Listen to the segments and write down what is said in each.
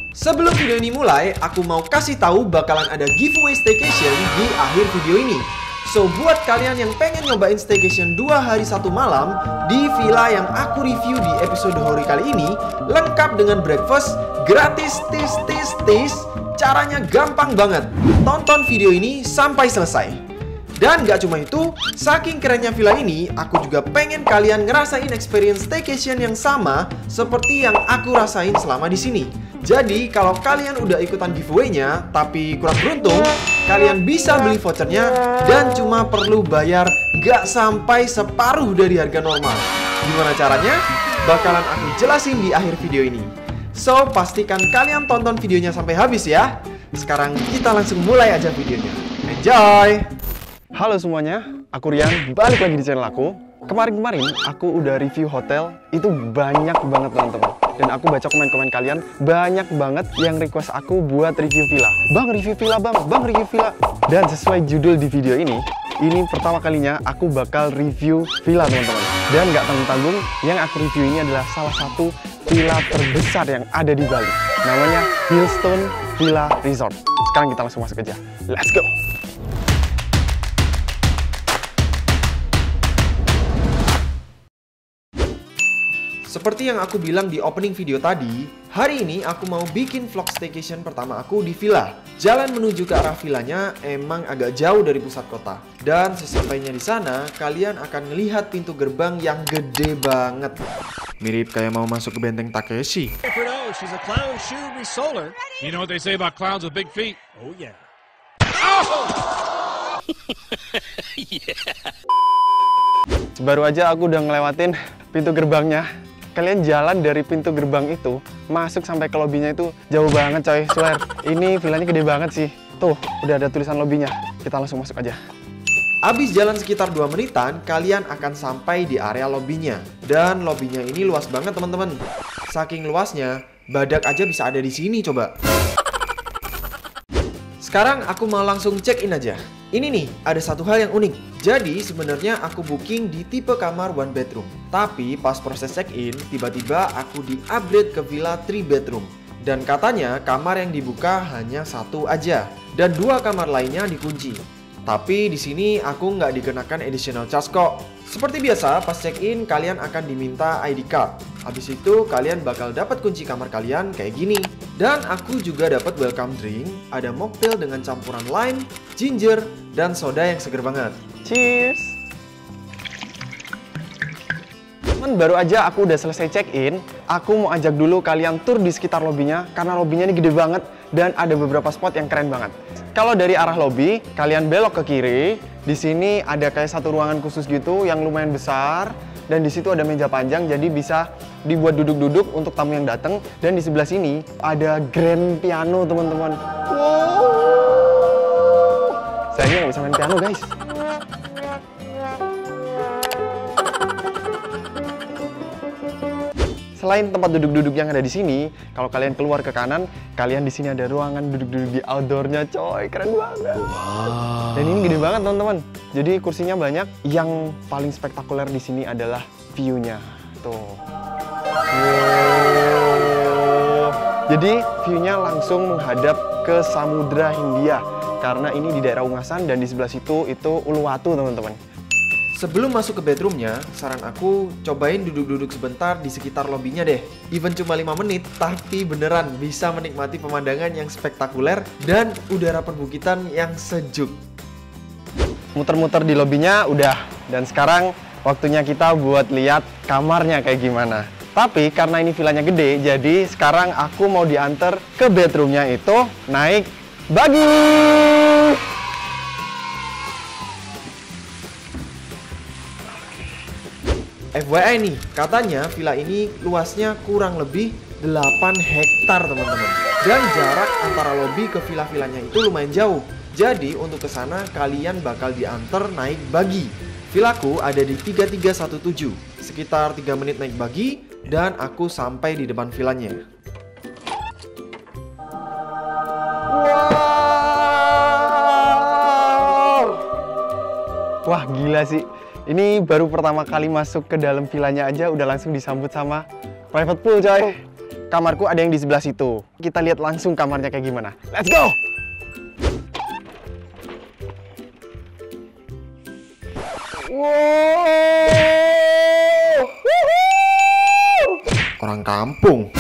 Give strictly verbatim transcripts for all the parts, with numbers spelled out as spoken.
Sebelum video ini mulai, aku mau kasih tahu bakalan ada giveaway staycation di akhir video ini. So, buat kalian yang pengen nyobain staycation dua hari satu malam di villa yang aku review di episode Hori kali ini, lengkap dengan breakfast, gratis, tis, tis, tis. Caranya gampang banget. Tonton video ini sampai selesai. Dan gak cuma itu, saking kerennya villa ini, aku juga pengen kalian ngerasain experience staycation yang sama seperti yang aku rasain selama di sini. Jadi, kalau kalian udah ikutan giveaway-nya, tapi kurang beruntung, kalian bisa beli vouchernya dan cuma perlu bayar gak sampai separuh dari harga normal. Gimana caranya? Bakalan aku jelasin di akhir video ini. So, pastikan kalian tonton videonya sampai habis ya. Sekarang kita langsung mulai aja videonya. Enjoy! Halo semuanya, aku Rian, balik lagi di channel aku. Kemarin-kemarin aku udah review hotel, itu banyak banget teman-teman. Dan aku baca komen-komen kalian, banyak banget yang request aku buat review villa. Bang, review villa bang, bang review villa. Dan sesuai judul di video ini, ini pertama kalinya aku bakal review villa teman-teman. Dan nggak tanggung-tanggung, yang aku review ini adalah salah satu villa terbesar yang ada di Bali. Namanya Hillstone Villa Resort. Sekarang kita langsung masuk aja, let's go! Seperti yang aku bilang di opening video tadi, hari ini aku mau bikin vlog staycation pertama aku di villa. Jalan menuju ke arah villanya emang agak jauh dari pusat kota. Dan sesampainya di sana, kalian akan melihat pintu gerbang yang gede banget. Mirip kayak mau masuk ke benteng Takeshi. She's a clown shoe resoler. You know what they say about clowns with big feet? Oh yeah. Yeah. Baru aja aku udah ngelewatin pintu gerbangnya. Kalian jalan dari pintu gerbang itu, masuk sampai ke lobbynya itu jauh banget coy, swear. Ini villanya gede banget sih. Tuh, udah ada tulisan lobbynya. Kita langsung masuk aja. Abis jalan sekitar dua menitan, kalian akan sampai di area lobbynya. Dan lobbynya ini luas banget teman-teman. Saking luasnya, badak aja bisa ada di sini coba. Sekarang aku mau langsung check-in aja. Ini nih, ada satu hal yang unik. Jadi sebenarnya aku booking di tipe kamar one bedroom. Tapi pas proses check-in, tiba-tiba aku di-upgrade ke villa three bedroom. Dan katanya kamar yang dibuka hanya satu aja. Dan dua kamar lainnya dikunci. Tapi di sini aku nggak dikenakan additional charge kok. Seperti biasa, pas check-in kalian akan diminta I D card. Habis itu kalian bakal dapat kunci kamar kalian kayak gini. Dan aku juga dapat welcome drink, ada mocktail dengan campuran lime, ginger, dan soda yang seger banget. Cheers! Teman, baru aja aku udah selesai check-in. Aku mau ajak dulu kalian tur di sekitar lobbynya, karena lobbynya ini gede banget dan ada beberapa spot yang keren banget. Kalau dari arah lobby, kalian belok ke kiri. Di sini ada kayak satu ruangan khusus gitu yang lumayan besar. Dan di situ ada meja panjang, jadi bisa dibuat duduk-duduk untuk tamu yang datang. Dan di sebelah sini ada grand piano, teman-teman. Wow. Sayangnya nggak bisa main piano, guys. Selain tempat duduk-duduk yang ada di sini, kalau kalian keluar ke kanan, kalian di sini ada ruangan duduk-duduk di outdoornya, coy, keren banget. Wow. Dan ini gede banget, teman-teman. Jadi kursinya banyak. Yang paling spektakuler di sini adalah view-nya. Tuh. Wow. Jadi view-nya langsung menghadap ke Samudra Hindia. Karena ini di daerah Ungasan dan di sebelah situ itu Uluwatu, teman-teman. Sebelum masuk ke bedroomnya, saran aku cobain duduk-duduk sebentar di sekitar lobbynya deh. Even cuma lima menit, tapi beneran bisa menikmati pemandangan yang spektakuler dan udara perbukitan yang sejuk. Muter-muter di lobbynya udah, dan sekarang waktunya kita buat lihat kamarnya kayak gimana. Tapi karena ini villanya gede, jadi sekarang aku mau diantar ke bedroomnya itu naik buggy. F Y I nih, katanya villa ini luasnya kurang lebih delapan hektar teman-teman. Dan jarak antara lobby ke villa-villanya itu lumayan jauh. Jadi untuk ke sana kalian bakal diantar naik buggy. Villaku ada di tiga tiga satu tujuh. Sekitar tiga menit naik buggy dan aku sampai di depan villanya. Wow! Wah, gila sih. Ini baru pertama kali masuk ke dalam villanya aja udah langsung disambut sama private pool, coy. kamarku ada yang di sebelah situ. Kita lihat langsung kamarnya kayak gimana. Let's go! Wow! Orang kampung.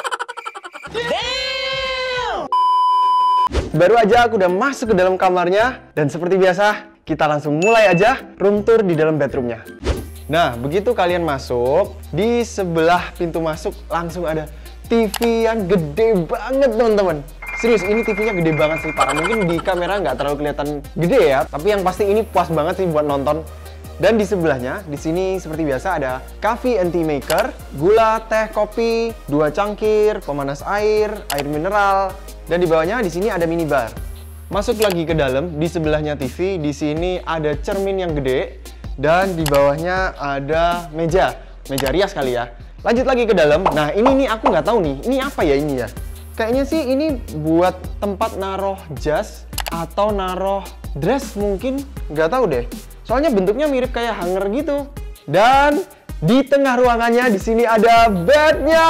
Baru aja aku udah masuk ke dalam kamarnya, dan seperti biasa, kita langsung mulai aja room tour di dalam bedroomnya. Nah, begitu kalian masuk, di sebelah pintu masuk langsung ada T V yang gede banget, teman-teman. Serius, ini T V-nya gede banget sih, parah. Mungkin di kamera nggak terlalu kelihatan gede ya, tapi yang pasti ini puas banget sih buat nonton. Dan di sebelahnya, di sini seperti biasa ada coffee and tea maker, gula, teh, kopi, dua cangkir, pemanas air, air mineral, dan di bawahnya di sini ada minibar. Masuk lagi ke dalam, di sebelahnya T V, di sini ada cermin yang gede, dan di bawahnya ada meja, meja rias kali ya. Lanjut lagi ke dalam. Nah, ini nih aku nggak tahu nih, ini apa ya ini ya? Kayaknya sih ini buat tempat naruh jas atau naruh dress mungkin, nggak tahu deh. Soalnya bentuknya mirip kayak hanger gitu. Dan di tengah ruangannya di sini ada bednya.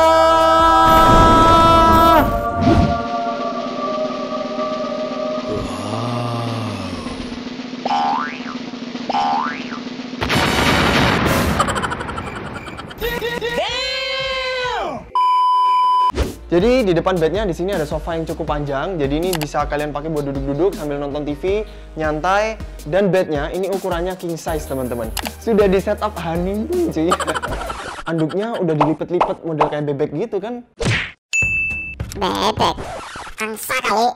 Jadi di depan bednya di sini ada sofa yang cukup panjang. Jadi ini bisa kalian pakai buat duduk-duduk sambil nonton T V, nyantai. Dan bednya ini ukurannya king size, teman-teman. Sudah di setup honeymoon cuy. Anduknya udah dilipet-lipet model kayak bebek gitu kan? Bebek, angsa kali.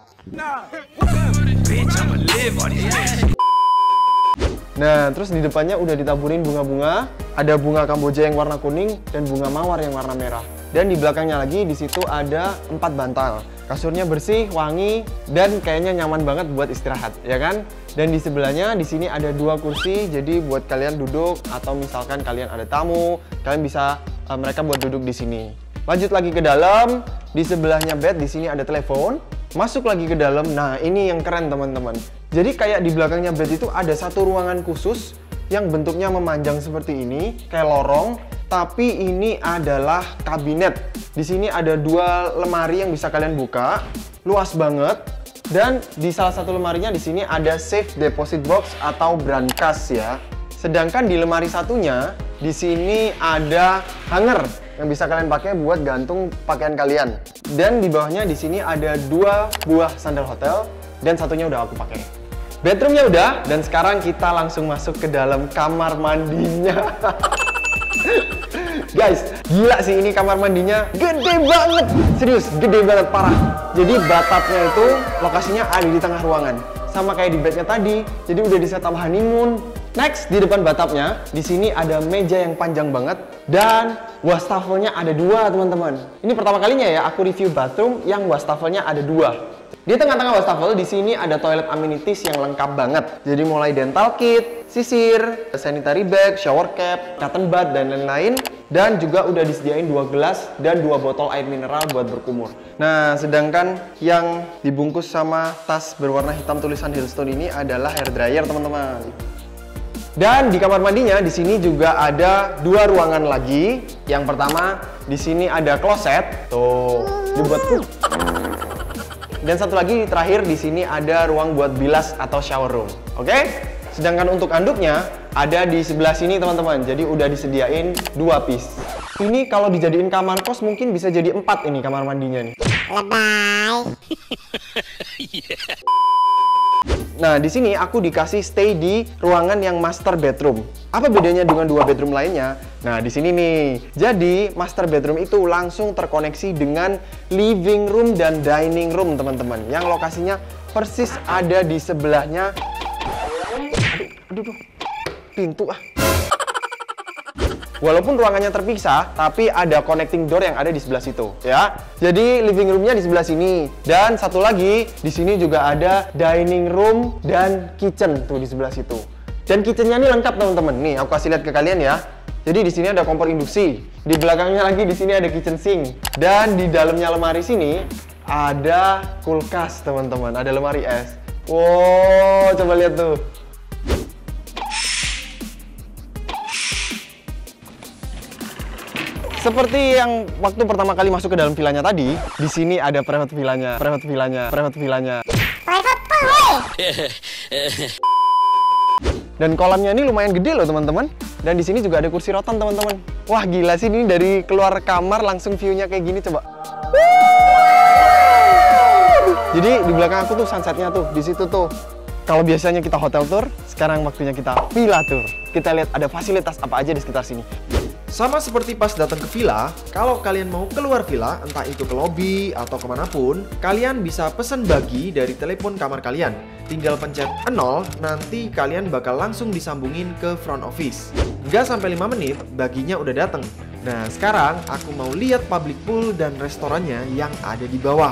Nah, terus di depannya udah ditaburin bunga-bunga. Ada bunga kamboja yang warna kuning dan bunga mawar yang warna merah. Dan di belakangnya lagi di situ ada empat bantal. Kasurnya bersih, wangi, dan kayaknya nyaman banget buat istirahat, ya kan? Dan di sebelahnya di sini ada dua kursi, jadi buat kalian duduk atau misalkan kalian ada tamu, kalian bisa uh, mereka buat duduk di sini. Lanjut lagi ke dalam, di sebelahnya bed di sini ada telepon. Masuk lagi ke dalam. Nah, ini yang keren, teman-teman. Jadi kayak di belakangnya bed itu ada satu ruangan khusus yang bentuknya memanjang seperti ini, kayak lorong. Tapi ini adalah kabinet. Di sini ada dua lemari yang bisa kalian buka, luas banget. Dan di salah satu lemarinya di sini ada safe deposit box atau brankas ya. Sedangkan di lemari satunya di sini ada hanger yang bisa kalian pakai buat gantung pakaian kalian. Dan di bawahnya di sini ada dua buah sandal hotel dan satunya udah aku pakai. Bedroomnya udah, dan sekarang kita langsung masuk ke dalam kamar mandinya. Guys, gila sih ini kamar mandinya gede banget. Serius, gede banget, parah. Jadi bathtubnya itu lokasinya ada di tengah ruangan. Sama kayak di bednya tadi, jadi udah di setup honeymoon. Next, di depan bathtubnya, di sini ada meja yang panjang banget. Dan wastafelnya ada dua, teman-teman. Ini pertama kalinya ya aku review bathroom yang wastafelnya ada dua. Di tengah-tengah wastafel di sini ada toilet amenities yang lengkap banget. Jadi mulai dental kit, sisir, sanitary bag, shower cap, cotton bud, dan lain-lain. Dan juga udah disediain dua gelas dan dua botol air mineral buat berkumur. Nah, sedangkan yang dibungkus sama tas berwarna hitam tulisan Hillstone ini adalah hair dryer, teman-teman. Dan di kamar mandinya di sini juga ada dua ruangan lagi. Yang pertama di sini ada kloset, tuh dibuat tuh. Dan satu lagi terakhir di sini ada ruang buat bilas atau shower room. Oke? Okay? Sedangkan untuk anduknya ada di sebelah sini, teman-teman. Jadi udah disediain dua piece. Ini kalau dijadiin kamar kos mungkin bisa jadi empat ini kamar mandinya nih. Lebay. Nah, di sini aku dikasih stay di ruangan yang master bedroom. Apa bedanya dengan dua bedroom lainnya? Nah, di sini nih. Jadi, master bedroom itu langsung terkoneksi dengan living room dan dining room, teman-teman. Yang lokasinya persis ada di sebelahnya. Aduh, aduh, aduh. Pintu ah. Walaupun ruangannya terpisah, tapi ada connecting door yang ada di sebelah situ, ya. Jadi living roomnya di sebelah sini, dan satu lagi di sini juga ada dining room dan kitchen tuh di sebelah situ. Dan kitchennya ini lengkap, teman-teman. Nih, aku kasih lihat ke kalian ya. Jadi di sini ada kompor induksi, di belakangnya lagi di sini ada kitchen sink, dan di dalamnya lemari sini ada kulkas, teman-teman. Ada lemari es. Wow, coba lihat tuh. Seperti yang waktu pertama kali masuk ke dalam villanya tadi, di sini ada private villanya, private villanya, private villanya. Private pool, woi. Dan kolamnya ini lumayan gede loh teman-teman. Dan di sini juga ada kursi rotan teman-teman. Wah gila sih, ini dari keluar kamar langsung view-nya kayak gini coba. Jadi di belakang aku tuh sunsetnya tuh, di situ tuh. Kalau biasanya kita hotel tour, sekarang waktunya kita villa tour. Kita lihat ada fasilitas apa aja di sekitar sini. Sama seperti pas datang ke villa, kalau kalian mau keluar villa, entah itu ke lobby atau kemanapun, kalian bisa pesen bagi dari telepon kamar kalian. Tinggal pencet nol, nanti kalian bakal langsung disambungin ke front office. Nggak sampai lima menit, baginya udah dateng. Nah, sekarang aku mau lihat public pool dan restorannya yang ada di bawah.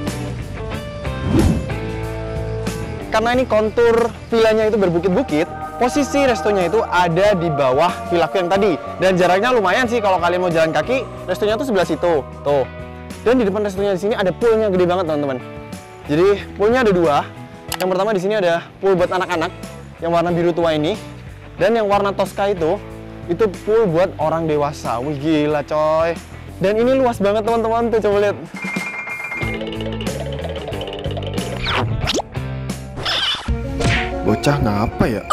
Karena ini kontur villanya itu berbukit-bukit, posisi restonya itu ada di bawah villaku yang tadi. Dan jaraknya lumayan sih kalau kalian mau jalan kaki, restonya tuh sebelah situ. Tuh. Dan di depan restonya di sini ada poolnya gede banget teman-teman. Jadi poolnya ada dua. Yang pertama di sini ada pool buat anak-anak yang warna biru tua ini. Dan yang warna Tosca itu, itu pool buat orang dewasa. Wih gila coy. Dan ini luas banget teman-teman, tuh coba lihat. Bocah ngapa ya?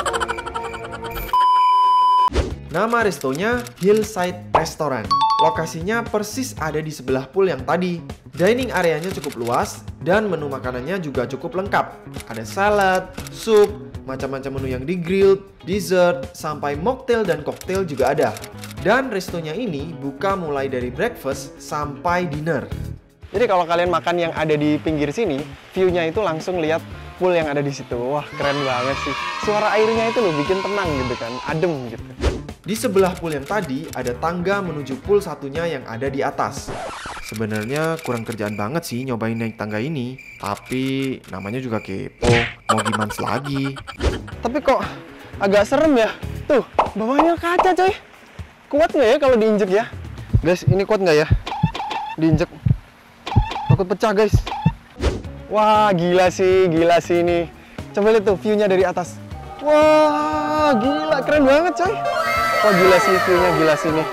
Nama restonya Hillside Restaurant. Lokasinya persis ada di sebelah pool yang tadi. Dining areanya cukup luas dan menu makanannya juga cukup lengkap. Ada salad, sup, macam-macam menu yang di-grilled, dessert, sampai mocktail dan koktail juga ada. Dan restonya ini buka mulai dari breakfast sampai dinner. Jadi kalau kalian makan yang ada di pinggir sini, view-nya itu langsung lihat pool yang ada di situ. Wah, keren banget sih. Suara airnya itu loh bikin tenang gitu kan, adem gitu. Di sebelah pool yang tadi ada tangga menuju pool satunya yang ada di atas. Sebenarnya kurang kerjaan banget sih nyobain naik tangga ini, tapi namanya juga kepo, mau gimana lagi. Tapi kok agak serem ya? Tuh, bawahnya kaca coy. Kuat nggak ya kalau diinjek ya? Guys, ini kuat nggak ya? Diinjek. Takut pecah guys. Wah, gila sih, gila sih ini. Coba lihat tuh view-nya dari atas. Wah, gila, keren banget coy. Wah, gila sih view-nya, gila sih ini.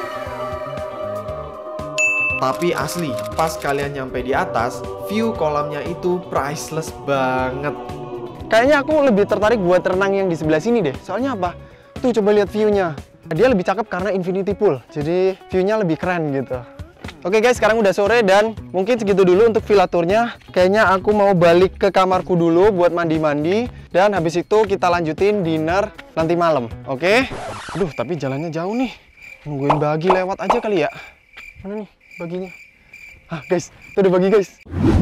Tapi asli, pas kalian nyampe di atas, view kolamnya itu priceless banget. Kayaknya aku lebih tertarik buat renang yang di sebelah sini deh. Soalnya apa? Tuh coba lihat view-nya. Dia lebih cakep karena infinity pool. Jadi view-nya lebih keren gitu. Oke guys, sekarang udah sore dan mungkin segitu dulu untuk villa tournya. Kayaknya aku mau balik ke kamarku dulu buat mandi-mandi. Dan habis itu kita lanjutin dinner nanti malam, oke? Aduh, tapi jalannya jauh nih. Nungguin bagi lewat aja kali ya. Mana nih baginya? Ah guys, itu ada bagi guys.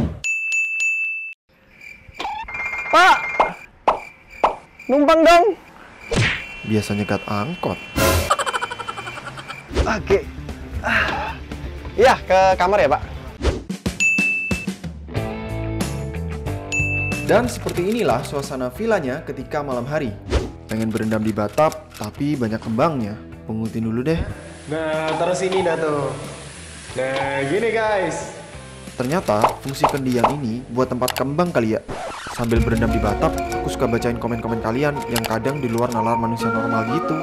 Pak! Numpang dong! Biasa nyegat angkot. Oke. Ah. Iya, ke kamar ya, Pak. Dan seperti inilah suasana villanya ketika malam hari. Pengen berendam di bathtub, tapi banyak kembangnya. Pungutin dulu deh. Nah, terus ini dah tuh. Nah, gini guys. Ternyata fungsi kendi yang ini buat tempat kembang kali ya. Sambil berendam di bathtub, aku suka bacain komen-komen kalian yang kadang di luar nalar manusia normal gitu.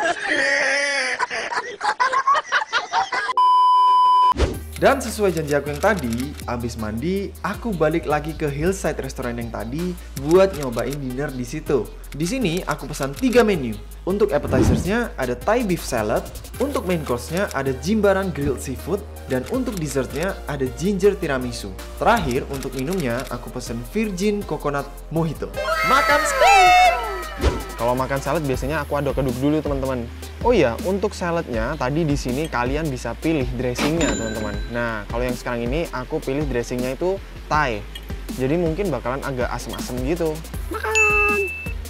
Dan sesuai janji aku yang tadi, abis mandi, aku balik lagi ke Hillside Restaurant yang tadi buat nyobain dinner di situ. Di sini aku pesan tiga menu. Untuk appetizers-nya ada Thai beef salad, untuk main course-nya ada jimbaran grilled seafood, dan untuk dessert-nya ada ginger tiramisu. Terakhir, untuk minumnya aku pesen virgin coconut mojito. Makan spin! Kalau makan salad biasanya aku aduk-aduk dulu teman-teman. Oh iya, untuk saladnya tadi di sini kalian bisa pilih dressingnya teman-teman. Nah, kalau yang sekarang ini aku pilih dressingnya itu Thai. Jadi mungkin bakalan agak asem-asem gitu. Makan.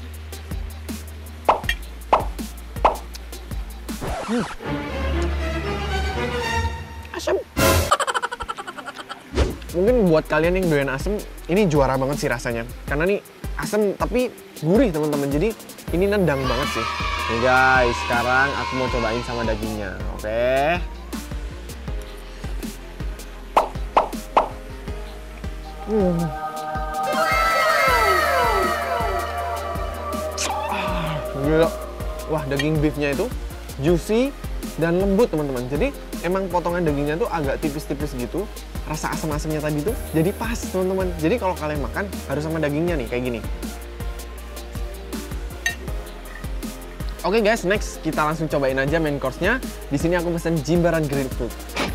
Hmm. Asem. Mungkin buat kalian yang doyan asem, ini juara banget sih rasanya. Karena nih asem tapi gurih teman-teman. Jadi ini nendang banget sih. Nih guys, sekarang aku mau cobain sama dagingnya, oke? Hmm. Ah, gila. Wah, daging beefnya itu juicy dan lembut teman-teman. Jadi emang potongan dagingnya tuh agak tipis-tipis gitu. Rasa asam-asamnya tadi tuh jadi pas teman-teman. Jadi kalau kalian makan harus sama dagingnya nih kayak gini. Oke guys, next kita langsung cobain aja main course-nya. Di sini aku pesen jimbaran grapefruit.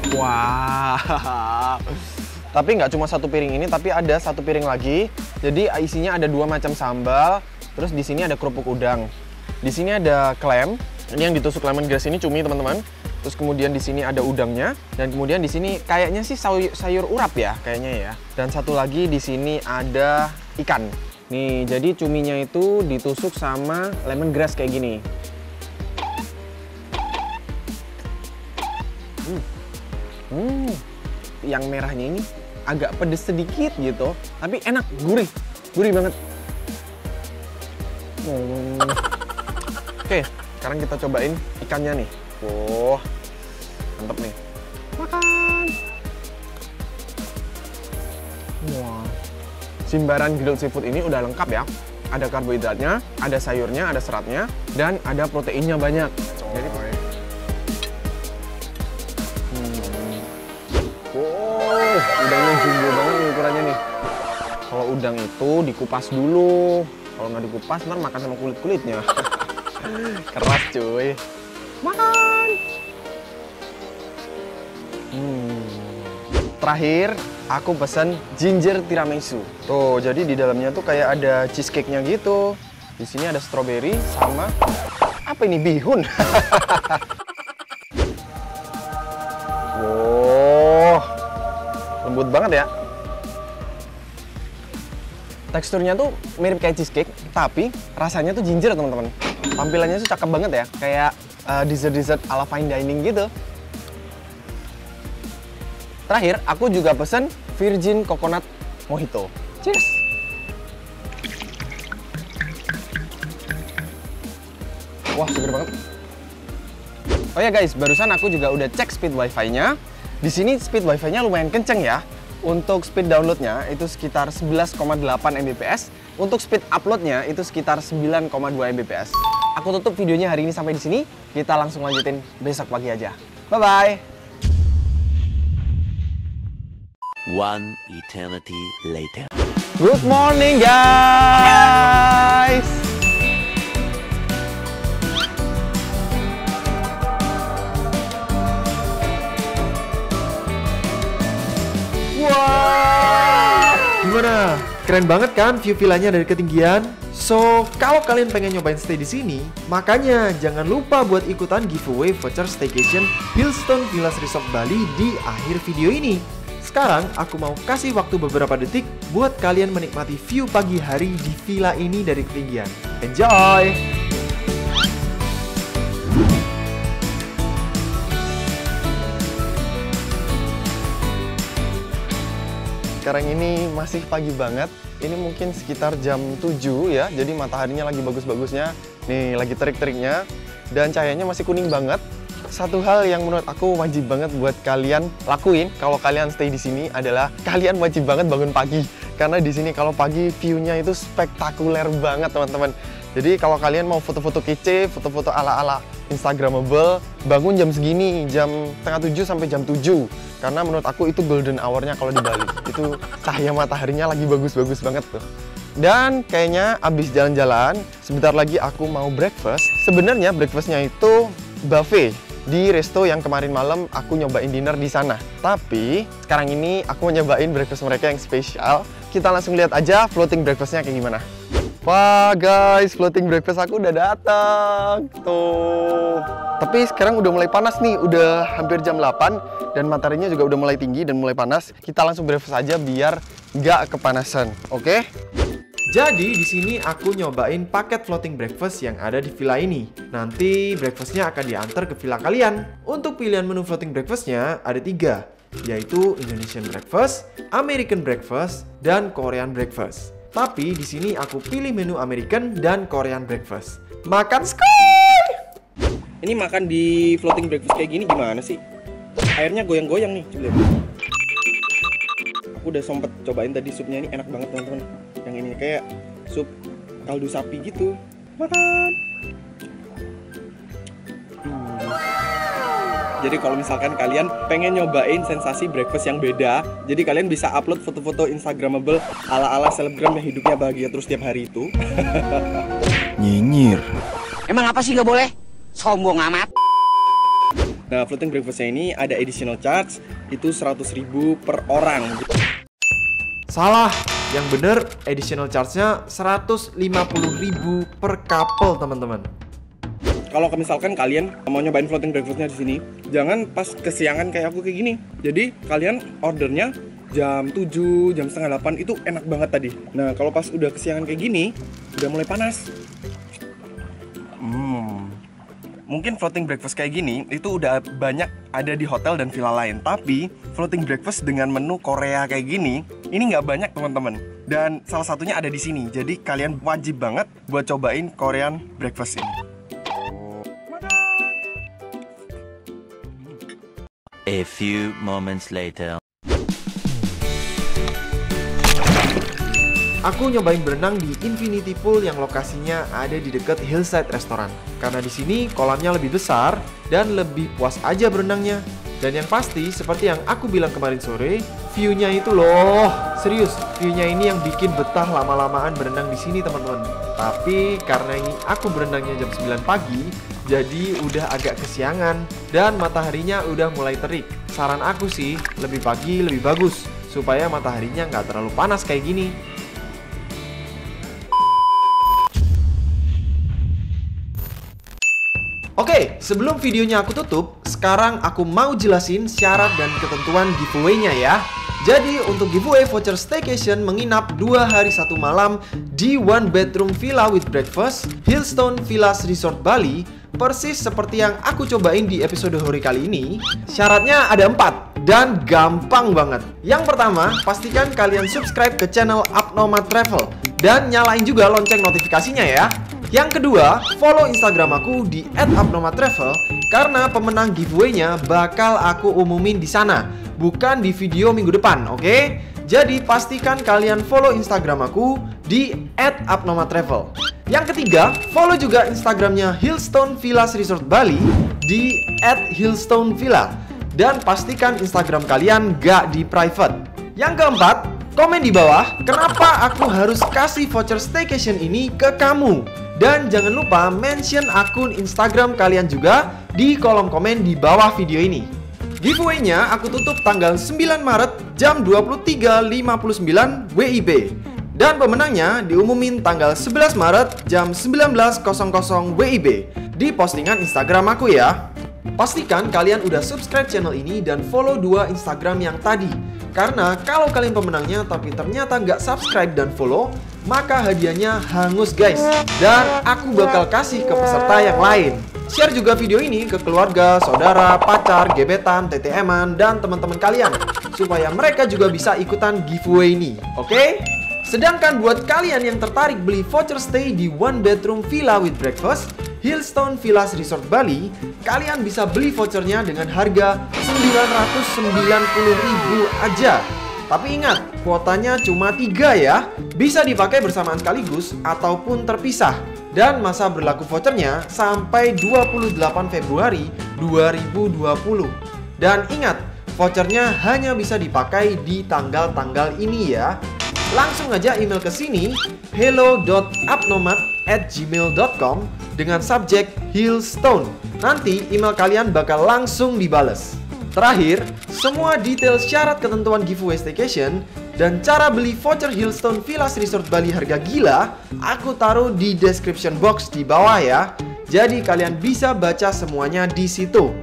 Wah. Tapi nggak cuma satu piring ini, tapi ada satu piring lagi. Jadi isinya ada dua macam sambal. Terus di sini ada kerupuk udang. Di sini ada clam. Ini yang ditusuk lemongrass ini cumi teman-teman. Terus kemudian di sini ada udangnya. Dan kemudian di sini kayaknya sih sayur, sayur urap ya, kayaknya ya. Dan satu lagi di sini ada ikan. Nih, jadi cuminya itu ditusuk sama lemongrass kayak gini. Hmm. Hmm. Yang merahnya ini agak pedes sedikit gitu, tapi enak, gurih, gurih banget. Hmm. Oke, sekarang kita cobain ikannya nih. Wah, mantep nih. Makan. Wah. Jimbaran grilled seafood ini udah lengkap ya. Ada karbohidratnya, ada sayurnya, ada seratnya, dan ada proteinnya banyak. Jadi, hmm. Wow, udangnya jumbo banget nih ukurannya nih. Kalau udang itu dikupas dulu. Kalau nggak dikupas, ntar makan sama kulit-kulitnya. Keras cuy. Makan. Hmm. Terakhir, aku pesen ginger tiramisu. Tuh, jadi di dalamnya tuh kayak ada cheesecake-nya gitu. Di sini ada strawberry sama apa ini, bihun. Wow, lembut banget ya. Teksturnya tuh mirip kayak cheesecake, tapi rasanya tuh ginger teman-teman. Tampilannya tuh cakep banget ya, kayak uh, dessert-dessert ala fine dining gitu. Terakhir, aku juga pesen virgin coconut mojito. Cheers! Wah, seger banget. Oh ya guys, barusan aku juga udah cek speed wifi-nya. Di sini speed wifi-nya lumayan kenceng ya. Untuk speed download-nya itu sekitar sebelas koma delapan megabit per second. Untuk speed upload-nya itu sekitar sembilan koma dua megabit per second. Aku tutup videonya hari ini sampai di sini. Kita langsung lanjutin besok pagi aja. Bye-bye! One eternity later. Good morning guys. Wah, gimana? Keren banget kan view villanya dari ketinggian? So, kalau kalian pengen nyobain stay di sini, makanya jangan lupa buat ikutan giveaway voucher staycation Hillstone Villas Resort Bali di akhir video ini. Sekarang aku mau kasih waktu beberapa detik buat kalian menikmati view pagi hari di villa ini dari ketinggian. Enjoy! Sekarang ini masih pagi banget. Ini mungkin sekitar jam tujuh ya. Jadi mataharinya lagi bagus-bagusnya. Nih, lagi terik-teriknya. Dan cahayanya masih kuning banget. Satu hal yang menurut aku wajib banget buat kalian lakuin kalau kalian stay di sini adalah kalian wajib banget bangun pagi. Karena di sini kalau pagi view-nya itu spektakuler banget, teman-teman. Jadi kalau kalian mau foto-foto kece, foto-foto ala-ala Instagramable, bangun jam segini, jam setengah tujuh sampai jam tujuh. Karena menurut aku itu golden hour-nya kalau di Bali. Itu cahaya mataharinya lagi bagus-bagus banget tuh. Dan kayaknya abis jalan-jalan, sebentar lagi aku mau breakfast. Sebenarnya breakfastnya itu buffet di resto yang kemarin malam aku nyobain dinner di sana. Tapi sekarang ini aku mau nyobain breakfast mereka yang spesial. Kita langsung lihat aja floating breakfastnya kayak gimana. Wah guys, floating breakfast aku udah datang. Tuh. Tapi sekarang udah mulai panas nih, udah hampir jam delapan dan mataharinya juga udah mulai tinggi dan mulai panas. Kita langsung breakfast aja biar nggak kepanasan, oke? Okay? Jadi di sini aku nyobain paket floating breakfast yang ada di villa ini. Nanti breakfastnya akan diantar ke villa kalian. Untuk pilihan menu floating breakfastnya ada tiga, yaitu Indonesian breakfast, American breakfast, dan Korean breakfast. Tapi di sini aku pilih menu American dan Korean breakfast. Makan skoy! Ini makan di floating breakfast kayak gini gimana sih? Airnya goyang-goyang nih, coba lihat. Aku udah sempet cobain tadi supnya, ini enak banget teman-teman. Yang ini kayak sup kaldu sapi gitu. Makan. Hmm. Jadi kalau misalkan kalian pengen nyobain sensasi breakfast yang beda, jadi kalian bisa upload foto-foto instagramable ala-ala selebgram yang hidupnya bahagia terus tiap hari itu. Nyinyir. Emang apa sih nggak boleh? Sombong amat. Nah, floating breakfastnya ini ada additional charge, itu seratus ribu per orang. Salah, yang bener additional charge-nya seratus lima puluh ribu per couple, teman-teman. Kalau misalkan kalian mau nyobain floating breakfastnya di sini, jangan pas kesiangan kayak aku kayak gini. Jadi kalian ordernya jam tujuh, jam setengah delapan, itu enak banget tadi. Nah, kalau pas udah kesiangan kayak gini, udah mulai panas. Hmm. Mungkin floating breakfast kayak gini itu udah banyak ada di hotel dan villa lain. Tapi floating breakfast dengan menu Korea kayak gini, ini nggak banyak teman-teman. Dan salah satunya ada di sini. Jadi kalian wajib banget buat cobain Korean breakfast ini. A few moments later. Aku nyobain berenang di Infinity Pool yang lokasinya ada di dekat Hillside Restaurant. Karena di sini kolamnya lebih besar dan lebih puas aja berenangnya. Dan yang pasti, seperti yang aku bilang kemarin sore, view-nya itu loh, serius, view-nya ini yang bikin betah lama-lamaan berenang di sini, teman-teman. Tapi karena ini aku berenangnya jam sembilan pagi, jadi udah agak kesiangan dan mataharinya udah mulai terik. Saran aku sih, lebih pagi lebih bagus supaya mataharinya nggak terlalu panas kayak gini. Oke, sebelum videonya aku tutup, sekarang aku mau jelasin syarat dan ketentuan giveaway-nya ya. Jadi untuk giveaway voucher staycation menginap dua hari satu malam di one bedroom villa with breakfast Hillstone Villas Resort Bali, persis seperti yang aku cobain di episode Hori kali ini, syaratnya ada empat dan gampang banget. Yang pertama, pastikan kalian subscribe ke channel Abnormal Travel dan nyalain juga lonceng notifikasinya ya. Yang kedua, follow Instagram aku di et abnormal travel karena pemenang giveaway-nya bakal aku umumin di sana, bukan di video minggu depan, oke? Okay? Jadi pastikan kalian follow Instagram aku di et abnormal travel. Yang ketiga, follow juga Instagramnya Hillstone Villas Resort Bali di et hillstone villa dan pastikan Instagram kalian gak di private. Yang keempat, komen di bawah kenapa aku harus kasih voucher staycation ini ke kamu. Dan jangan lupa mention akun Instagram kalian juga di kolom komen di bawah video ini. Giveaway-nya aku tutup tanggal sembilan Maret jam dua puluh tiga lima puluh sembilan W I B. Dan pemenangnya diumumin tanggal sebelas Maret jam sembilan belas W I B di postingan Instagram aku ya. Pastikan kalian udah subscribe channel ini dan follow dua Instagram yang tadi. Karena kalau kalian pemenangnya tapi ternyata nggak subscribe dan follow, maka hadiahnya hangus guys. Dan aku bakal kasih ke peserta yang lain. Share juga video ini ke keluarga, saudara, pacar, gebetan, T T M-an, dan teman-teman kalian supaya mereka juga bisa ikutan giveaway ini, oke? Okay? Sedangkan buat kalian yang tertarik beli voucher stay di one bedroom villa with breakfast Hillstone Villas Resort Bali, kalian bisa beli vouchernya dengan harga sembilan ratus sembilan puluh ribu aja. Tapi ingat, kuotanya cuma tiga ya. Bisa dipakai bersamaan sekaligus ataupun terpisah. Dan masa berlaku vouchernya sampai dua puluh delapan Februari dua ribu dua puluh. Dan ingat, vouchernya hanya bisa dipakai di tanggal-tanggal ini ya. Langsung aja email ke sini hello dot abnomad at gmail dot com dengan subjek Hillstone. Nanti email kalian bakal langsung dibales. Terakhir, semua detail syarat ketentuan giveaway staycation dan cara beli voucher Hillstone Villas Resort Bali harga gila aku taruh di description box di bawah ya. Jadi kalian bisa baca semuanya di situ.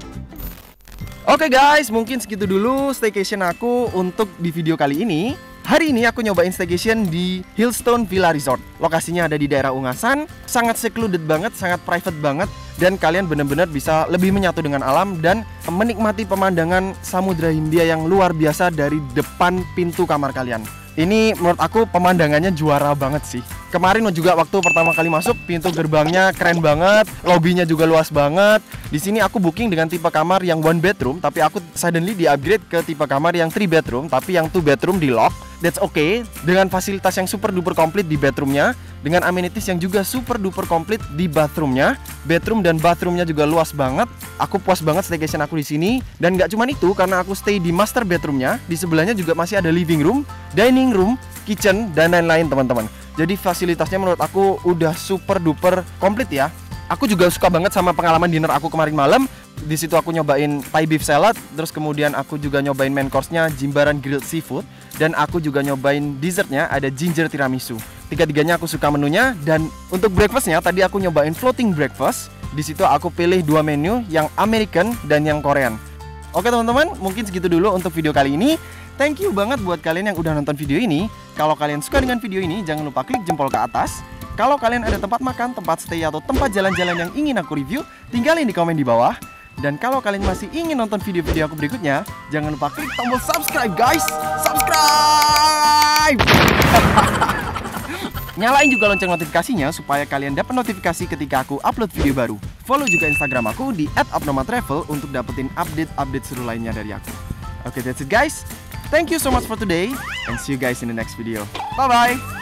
Oke guys, mungkin segitu dulu staycation aku untuk di video kali ini. Hari ini aku nyobain staycation di Hillstone Villa Resort. Lokasinya ada di daerah Ungasan, sangat secluded banget, sangat private banget. Dan kalian benar-benar bisa lebih menyatu dengan alam dan menikmati pemandangan Samudra Hindia yang luar biasa dari depan pintu kamar kalian. Ini menurut aku pemandangannya juara banget sih. Kemarin juga waktu pertama kali masuk, pintu gerbangnya keren banget, lobbynya juga luas banget. Di sini aku booking dengan tipe kamar yang one bedroom, tapi aku suddenly di-upgrade ke tipe kamar yang three bedroom, tapi yang two bedroom di lock. That's okay, dengan fasilitas yang super duper komplit di bedroomnya. dengan amenities yang juga super duper komplit di bathroomnya. Bedroom dan bathroomnya juga luas banget. Aku puas banget staycation aku di sini. Dan nggak cuma itu, karena aku stay di master bedroomnya, di sebelahnya juga masih ada living room, dining room, kitchen, dan lain-lain teman-teman. Jadi fasilitasnya menurut aku udah super duper komplit ya. Aku juga suka banget sama pengalaman dinner aku kemarin malam. Di situ aku nyobain Thai beef salad, terus kemudian aku juga nyobain main course-nya Jimbaran grilled seafood, dan aku juga nyobain dessertnya ada ginger tiramisu. Tiga-tiganya aku suka menunya. Dan untuk breakfastnya tadi aku nyobain floating breakfast. Di situ aku pilih dua menu, yang American dan yang Korean. Oke teman-teman, mungkin segitu dulu untuk video kali ini. Thank you banget buat kalian yang udah nonton video ini. Kalau kalian suka dengan video ini, jangan lupa klik jempol ke atas. Kalau kalian ada tempat makan, tempat stay, atau tempat jalan-jalan yang ingin aku review, tinggalin di komen di bawah. Dan kalau kalian masih ingin nonton video-video aku berikutnya, jangan lupa klik tombol subscribe guys. Subscribe! Nyalain juga lonceng notifikasinya supaya kalian dapat notifikasi ketika aku upload video baru. Follow juga Instagram aku di at abnormaltravel untuk dapetin update-update seru lainnya dari aku. Oke, okay, that's it guys. Thank you so much for today and see you guys in the next video. Bye-bye!